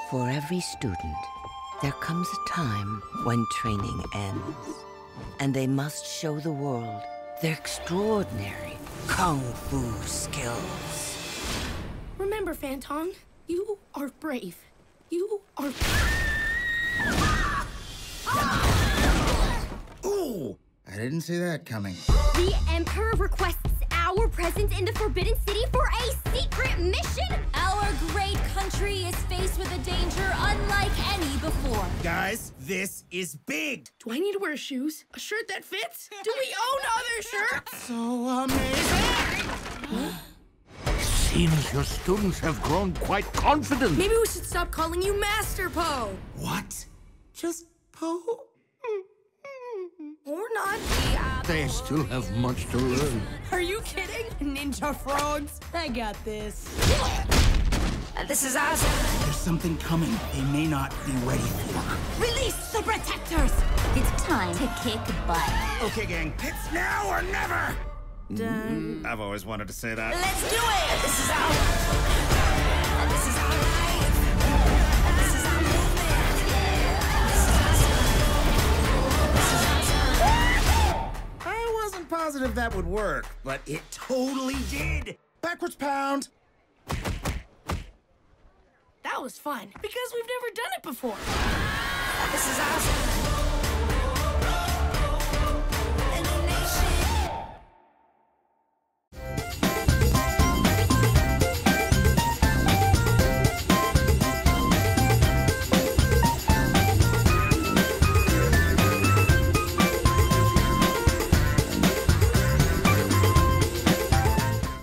For every student, there comes a time when training ends, and they must show the world their extraordinary kung fu skills. Remember, Phantom, you are brave. You are... Ooh! I didn't see that coming. The Emperor requests our presence in the Forbidden City for a secret mission! Our great country is faced with a danger unlike any before. Guys, this is big! Do I need to wear shoes? A shirt that fits? Do we own other shirts? So amazing! Seems your students have grown quite confident. Maybe we should stop calling you Master Po. What? Just Po? Or not. They still have much to learn. Are you kidding? Ninja frogs. I got this. This is awesome. There's something coming they may not be ready for. Release the protectors. It's time to kick butt. Okay, gang. It's now or never! Done. I've always wanted to say that. Let's do it. This is our... This is our life. This is our movement. I wasn't positive that would work, but it totally did. Backwards pound. That was fun, because we've never done it before. This is awesome.